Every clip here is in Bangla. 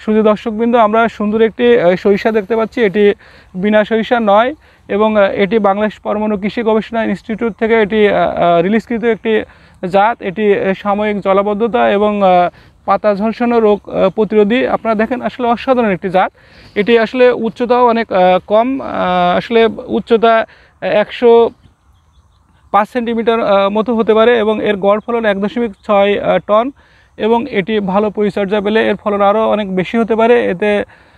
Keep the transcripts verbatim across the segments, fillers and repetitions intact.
শুধু দর্শকবৃন্দ, আমরা সুন্দর একটি সরিষা দেখতে পাচ্ছি। এটি বিনা সরিষা নয় এবং এটি বাংলাদেশ পরমাণু কৃষি গবেষণা ইনস্টিটিউট থেকে এটি রিলিজকৃত একটি জাত। এটি সাময়িক জলাবদ্ধতা এবং পাতা ঝলসানো রোগ প্রতিরোধী। আপনারা দেখেন, আসলে অসাধারণ একটি জাত। এটি আসলে উচ্চতাও অনেক কম, আসলে উচ্চতা একশো পাঁচ সেন্টিমিটার মতো হতে পারে এবং এর গড় ফলন এক দশমিক ছয় টন এবং এটি ভালো পরিচর্যা পেলে এর ফলন আরও অনেক বেশি হতে পারে। এতে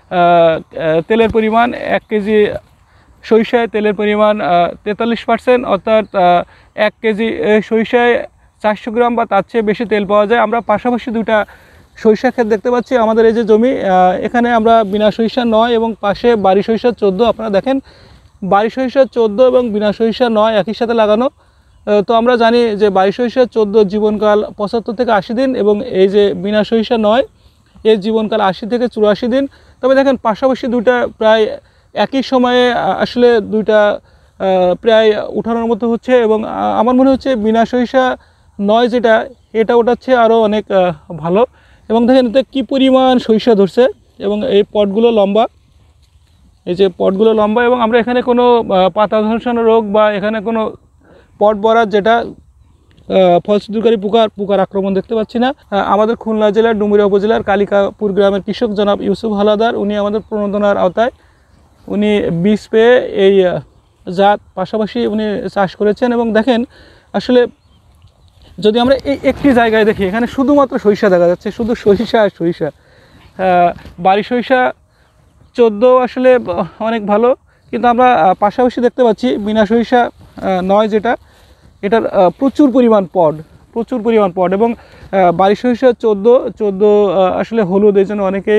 তেলের পরিমাণ এক কেজি সরিষায় তেলের পরিমাণ তেতাল্লিশ পার্সেন্ট, অর্থাৎ এক কেজি সরিষায় চারশো গ্রাম বা তার চেয়ে বেশি তেল পাওয়া যায়। আমরা পাশাপাশি দুইটা সরিষা ক্ষেত দেখতে পাচ্ছি। আমাদের এই যে জমি, এখানে আমরা বিনা সরিষা নয় এবং পাশে বাড়ি সরিষা চোদ্দো। আপনারা দেখেন, বাড়ি সরিষা চোদ্দো এবং বিনা সরিষা নয় একই সাথে লাগানো। তো আমরা জানি যে বাড়ি সরিষা চোদ্দো জীবনকাল পঁচাত্তর থেকে আশি দিন এবং এই যে বিনা সরিষা নয় এর জীবনকাল আশি থেকে চুরাশি দিন। তবে দেখেন, পাশাপাশি দুইটা প্রায় একই সময়ে আসলে দুইটা প্রায় উঠানোর মতো হচ্ছে এবং আমার মনে হচ্ছে বিনা সরিষা নয় যেটা, এটা ওঠাচ্ছে আরও অনেক ভালো। এবং দেখেন এতে কী পরিমাণ সরিষা ধরছে এবং এই পটগুলো লম্বা, এই যে পটগুলো লম্বা এবং আমরা এখানে কোনো পাতা ঝলসানো রোগ বা এখানে কোনো পট বরাত যেটা ফলছিদ্রকারী পোকার পোকার আক্রমণ দেখতে পাচ্ছি না। আমাদের খুলনা জেলার ডুমুরিয়া উপজেলার কালিকাপুর গ্রামের কৃষক জনাব ইউসুফ হালাদার, উনি আমাদের প্রণোদনার আওতায় উনি বীজ পেয়ে এই জাত পাশাপাশি উনি চাষ করেছেন। এবং দেখেন, আসলে যদি আমরা এই একটি জায়গায় দেখি, এখানে শুধুমাত্র সরিষা দেখা যাচ্ছে, শুধু সরিষা আর সরিষা। বাড়ি সরিষা চোদ্দো আসলে অনেক ভালো, কিন্তু আমরা পাশাপাশি দেখতে পাচ্ছি বিনা সরিষা নয় যেটা, এটার প্রচুর পরিমাণ পড, প্রচুর পরিমাণ পড এবং বাড়ি সরিষা চোদ্দো চোদ্দো আসলে হলুদ, এই জন্য অনেকেই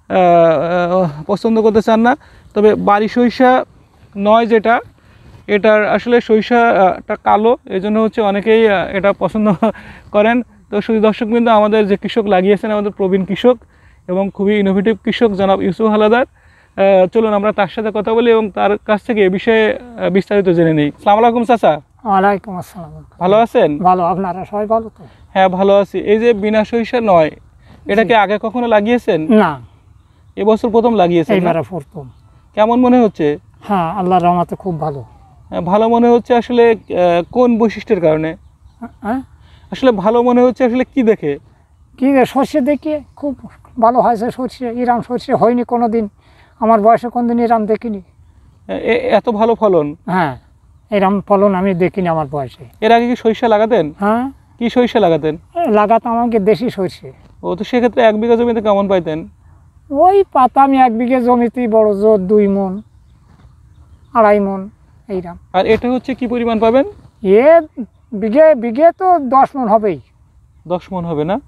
পছন্দ করতে চান না। তবে বাড়ি সরিষা নয় যেটা, এটার আসলে সরিষাটা কালো, এই জন্য হচ্ছে অনেকেই এটা পছন্দ করেন। তো শুধু দর্শকবৃন্দ, আমাদের যে কৃষক লাগিয়েছেন আমাদের প্রবীণ কৃষক এবং খুবই ইনোভেটিভ কৃষক জনাব ইউসুফ হালাদার, চলুন আমরা তার সাথে কথা বলি এবং তার কাছ থেকে এ বিষয়ে বিস্তারিত জেনে নিই। আসসালামু আলাইকুম চাচা। ওয়ালাইকুম আসসালাম। ভালো আছেন? ভালো, আপনারা সবাই ভালো তো? হ্যাঁ, ভালো আছি। এই যে বিনা সরিষা নয়, এটা কি আগে কখনো লাগিয়েছেন? না, এবছর প্রথম লাগিয়েছেন? এইবারে প্রথম। কেমন মনে হচ্ছে? হ্যাঁ, আল্লাহর রহমতে খুব ভালো। ভালো মনে হচ্ছে আসলে কোন বৈশিষ্ট্যের কারণে? হ্যাঁ, আসলে ভালো মনে হচ্ছে আসলে কি দেখে? কি সর্ষে দেখে খুব ভালো হয়েছে। সর্ষে ইরাম সর্ষে হয়নি কোনো দিন, আমার বয়সে কোনদিন ইরাম দেখিনি। এত ভালো ফলন? হ্যাঁ, এরম ফলন আমি দেখিনি আমার বয়সে। এর আগে কি সরিষা লাগাতেন? হ্যাঁ। কি সরিষা লাগাতেন? লাগাতাম আমাকে দেশি সরষে। ও, তো সেক্ষেত্রে এক বিঘা জমিতে কেমন পাইতেন? ওই পাতা আমি এক বিঘে জমিতেই বড় জোর দুই মন আড়াই মন এইরকম। আর এটা হচ্ছে কি পরিমাণ পাবেন? এ বিঘে বিঘে তো দশ মন হবেই। দশ মন হবে না?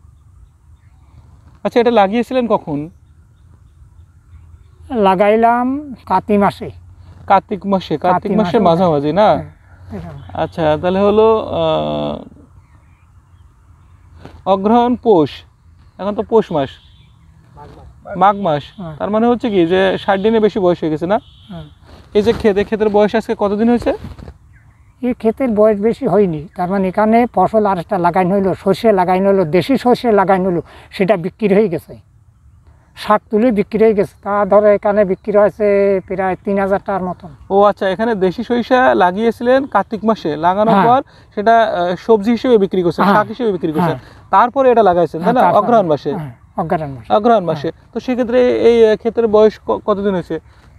আচ্ছা, এটা লাগিয়েছিলেন কখন? লাগাইলাম কার্তিক মাসে। কার্তিক মাসে? কার্তিক মাসের মাঝামাঝি না? আচ্ছা, তাহলে হলো অগ্রহায়ণ পৌষ, এখন তো পৌষ মাস, মাঘ মাস। তার মানে হচ্ছে কি যে ষাট দিনে বেশি বয়স হয়ে গেছে না? এই যে ক্ষেতে ক্ষেতের বয়স আজকে কতদিন হয়েছে? এই ক্ষেতের বয়স বেশি হয়নি, তার মানে এখানে ফসল আর একটা লাগাইন হইলো, সর্ষে লাগাইন হইলো, দেশি সর্ষে লাগাইন হইলো, সেটা বিক্রি হয়ে গেছে, শাক তুলে বিক্রি হয়ে গেছে। তা ধরো এখানে বিক্রি হয়েছে প্রায় তিন হাজার টাকার মতন। ও আচ্ছা, এখানে দেশি সরিষা লাগিয়েছিলেন কার্তিক মাসে, লাগানোর পর সেটা সবজি হিসেবে বিক্রি করছেন, শাক হিসেবে বিক্রি করছেন, তারপরে এটা লাগাইছেন তাই না? অগ্রহায়ণ মাসে? অগ্রহায়ণ মাসে। অগ্রহায়ণ মাসে। তো সেক্ষেত্রে এই ক্ষেতের বয়স কতদিন হয়েছে?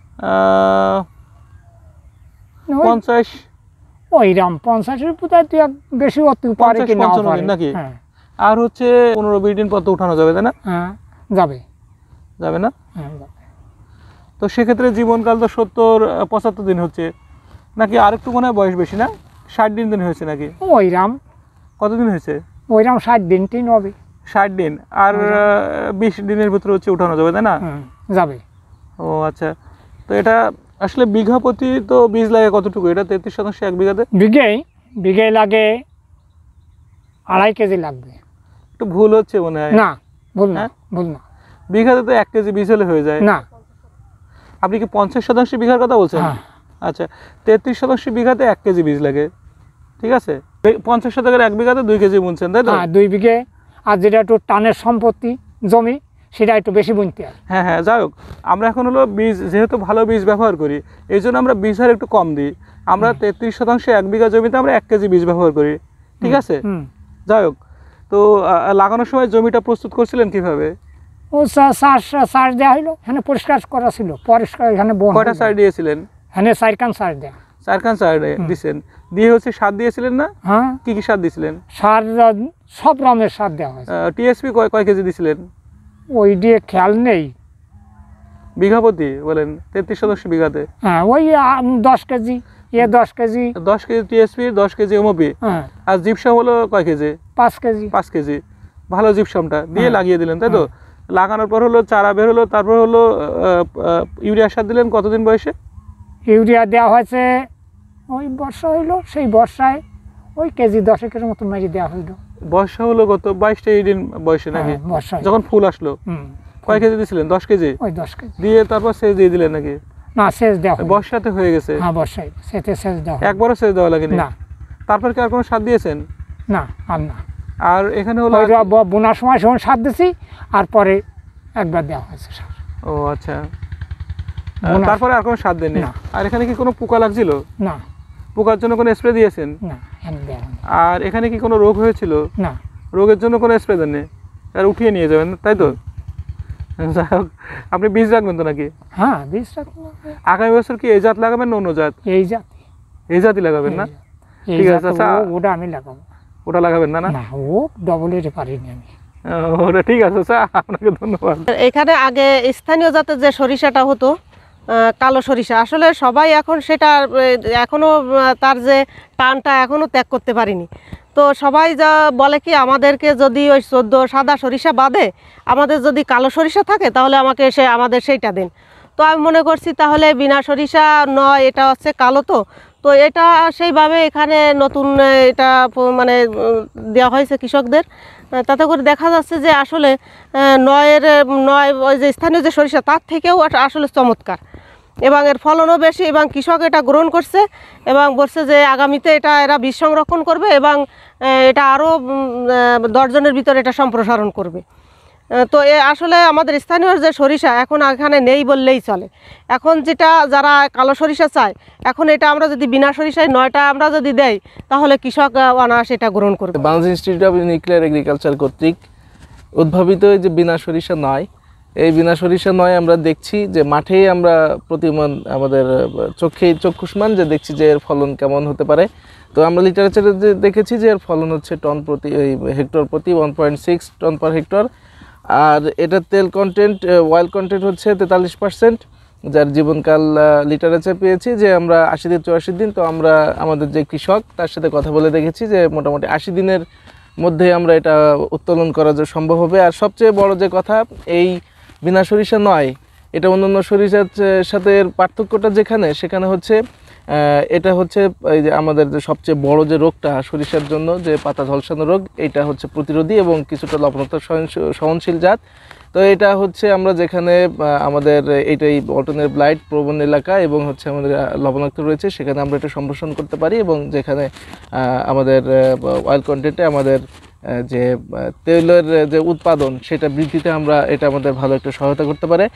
পঞ্চাশ? ওইরাম পঞ্চাশের কোথায় তুই বেশি অতি পারে কি না পারে নাকি? আর হচ্ছে পনেরো বিশ দিন পর তো উঠানো যাবে তাই না? হ্যাঁ, যাবে। যাবে না? তো সেক্ষেত্রে জীবনকাল তো সত্তর পঁচাত্তর দিন হচ্ছে নাকি? আরেকটু মনে হয় বয়স বেশি না? ষাট দিন দিন হয়েছে নাকি? ওইরাম কতদিন হয়েছে? ওইরাম ষাট দিন তিন হবে। ষাট দিন আর বিশ দিনের ভিতরে হচ্ছে উঠানো যাবে তাই না? যাবে। ও আচ্ছা, তো এটা আসলে বিঘা প্রতি তো বীজ লাগে কতটুকু? এটা তেত্রিশ শতাংশ এক বিঘাতে? বিঘে বিঘে লাগে আড়াই কেজি লাগবে। একটু ভুল হচ্ছে মনে হয়। না, ভুল না, ভুল না। বিঘাতে তো এক কেজি বীজ হলে হয়ে যায় না। আপনি কি পঞ্চাশ শতাংশ বিঘার কথা বলছেন? আচ্ছা, তেত্রিশ শতাংশ বিঘাতে এক কেজি বীজ লাগে, ঠিক আছে। পঞ্চাশ শতকের এক বিঘাতে দুই কেজি বুনছেন তাই তো? হ্যাঁ, দুই বিঘে। আর যেটা একটু টানের সম্পত্তি জমি, সেটা একটু বেশি বুনতে হয়। হ্যাঁ হ্যাঁ, যাই হোক, আমরা এখন হলো বীজ যেহেতু ভালো বীজ ব্যবহার করি, এই জন্য আমরা বীজ হার একটু কম দিই। আমরা তেত্রিশ শতাংশে এক বিঘা জমিতে আমরা এক কেজি বীজ ব্যবহার করি, ঠিক আছে। যাই হোক, তো লাগানোর সময় জমিটা প্রস্তুত করছিলেন কিভাবে? ও সার সার দেওয়া হইলো, এখানে পরিষ্কার করা ছিল, পরিষ্কার এখানে কয়টা সার দিয়েছিলেন? এখানে চারখান সার দেওয়া। চারখান সার দিয়েছেন, দিয়ে হচ্ছে সার দিয়েছিলেন না? হ্যাঁ। কি কি সার দিয়েছিলেন? সার সব রকমের সার দেওয়া হয়েছে। টিএসপি কয় কয় কেজি দিয়েছিলেন? ওই দিয়ে খেয়াল নেই। বিঘা প্রতি বলেন? তেত্রিশ শতাংশ বিঘাতে? হ্যাঁ, ওই দশ কেজি, এ দশ কেজি। দশ কেজি টিএসপি, দশ কেজি এমওপি। হ্যাঁ। আর জিপসাম হলো কয় কেজি? পাঁচ কেজি। পাঁচ কেজি ভালো জিপসামটা দিয়ে লাগিয়ে দিলেন, তাই তো? লাগানোর পর হলো চারা বের হলো, তারপর হলো ইউরিয়া সার দিলেন কতদিন বয়সে? ইউরিয়া দেওয়া হয়েছে ওই বর্ষা হইলো, সেই বর্ষায় ওই কেজি দশেকের মতো মেরে দেওয়া হইলো। বর্ষা হলো গত বাইশ তেইশ দিন বয়সে নাকি? বর্ষা যখন ফুল আসলো কয় কেজি দিয়েছিলেন? দশ কেজি? ওই দশ কেজি দিয়ে তারপর সেচ দিয়ে দিলেন নাকি? না, সেচ দেওয়া বর্ষাতে হয়ে গেছে? হ্যাঁ, বর্ষায় সেচে সেচ দেওয়া। একবারও সেচ দেওয়া লাগেনি? না। তারপর কি আর কোনো সার দিয়েছেন? না, আর না। আর এখানে হলো বোনার সময় সময় সার দিছি, আর পরে একবার দেওয়া হয়েছে সার। ও আচ্ছা, তারপরে আর কোনো সার দেননি? আর এখানে কি কোনো পোকা লাগছিল? না। পোকার জন্য কোনো স্প্রে দিয়েছেন? না। আর এখানে কি কোনো রোগ হয়েছিল? না। রোগের জন্য কোনো স্প্রে দেননি? আর উঠিয়ে নিয়ে যাবেন, তাই তো? যাই হোক, আপনি বীজ রাখবেন তো নাকি? হ্যাঁ, বীজ রাখবো। আগামী বছর কি এই জাত লাগাবেন না অন্য জাত? এই জাত। এই জাতই লাগাবেন না? ঠিক আছে, আচ্ছা, ওটা আমি লাগাবো। ওটা লাগাবেন না? না, ও ডবল এর পারিনি আমি। ওটা ঠিক আছে, স্যার আপনাকে ধন্যবাদ। এখানে আগে স্থানীয় জাতের যে সরিষাটা হতো, কালো সরিষা, আসলে সবাই এখন সেটা এখনো তার যে টানটা এখনো ত্যাগ করতে পারিনি। তো সবাই যা বলে কি, আমাদেরকে যদি ওই চোদ্দ সাদা সরিষা বাদে আমাদের যদি কালো সরিষা থাকে তাহলে আমাকে সে আমাদের সেইটা দিন। তো আমি মনে করছি তাহলে বিনা সরিষা নয়, এটা হচ্ছে কালো, তো তো এটা সেইভাবে এখানে নতুন এটা মানে দেওয়া হয়েছে কৃষকদের। তাতে করে দেখা যাচ্ছে যে আসলে নয়ের নয় ওই যে স্থানীয় যে সরিষা তার থেকেও আসলে চমৎকার, এবং এর ফলনও বেশি, এবং কৃষক এটা গ্রহণ করছে এবং বলছে যে আগামীতে এটা এরা বীজ সংরক্ষণ করবে এবং এটা আরও দশজনের ভিতরে এটা সম্প্রসারণ করবে। তো এ আসলে আমাদের স্থানীয় যে সরিষা এখন এখানে নেই বললেই চলে। এখন যেটা যারা কালো সরিষা চায়, এখন এটা আমরা যদি বিনা সরিষায় নয়টা আমরা যদি দেই তাহলে কৃষক অনায়াসে এটা গ্রহণ করবে। Bangladesh institute of nuclear agriculture কর্তৃক উদ্ভাবিত যে বিনা সরিষা নয়, এই বিনা সরিষা নয় আমরা দেখছি যে মাঠেই আমরা প্রতিমান আমাদের চোখেই চক্ষুষ্মান যে দেখছি যে এর ফলন কেমন হতে পারে। তো আমরা লিটারেচারে যে দেখেছি যে এর ফলন হচ্ছে টন প্রতি হেক্টর প্রতি one point six ton per hectare, আর এটার তেল কন্টেন্ট অয়েল কন্টেন্ট হচ্ছে তেতাল্লিশ পার্সেন্ট, যার জীবনকাল লিটারেচার পেয়েছি যে আমরা আশি দিন চুরাশি দিন। তো আমরা আমাদের যে কৃষক তার সাথে কথা বলে দেখেছি যে মোটামুটি আশি দিনের মধ্যে আমরা এটা উত্তোলন করা যে সম্ভব হবে। আর সবচেয়ে বড় যে কথা, এই বিনা সরিষা নয়, এটা অন্যান্য সরিষার সাথে এর পার্থক্যটা যেখানে সেখানে হচ্ছে এটা হচ্ছে এই যে আমাদের যে সবচেয়ে বড় যে রোগটা সরিষার জন্য যে পাতা ঝলসানো রোগ, এটা হচ্ছে প্রতিরোধী এবং কিছুটা লবণাক্ত সহনশীল জাত। তো এটা হচ্ছে আমরা যেখানে আমাদের এইটাই বটনের ব্লাইট প্রবণ এলাকা এবং হচ্ছে আমাদের লবণাক্ত রয়েছে সেখানে আমরা এটা সম্প্রসারণ করতে পারি, এবং যেখানে আমাদের অয়েল কন্টেন্টে আমাদের যে তেলের যে উৎপাদন সেটা বৃদ্ধিতে আমরা এটা আমাদের ভালো একটা সহায়তা করতে পারে।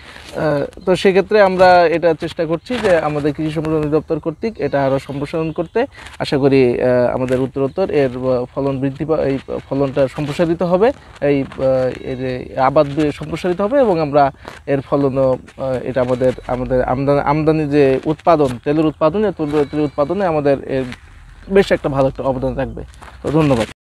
তো সেক্ষেত্রে আমরা এটা চেষ্টা করছি যে আমাদের কৃষি সম্প্রসারণ অধিদপ্তর কর্তৃক এটা আরও সম্প্রসারণ করতে। আশা করি আমাদের উত্তরোত্তর এর ফলন বৃদ্ধি এই ফলনটা সম্প্রসারিত হবে, এই এর আবাদ সম্প্রসারিত হবে এবং আমরা এর ফলনও এটা আমাদের আমাদের আমদানি আমদানি যে উৎপাদন তেলের উৎপাদনে তেলের উৎপাদনে আমাদের এর বেশ একটা ভালো একটা অবদান রাখবে। তো ধন্যবাদ।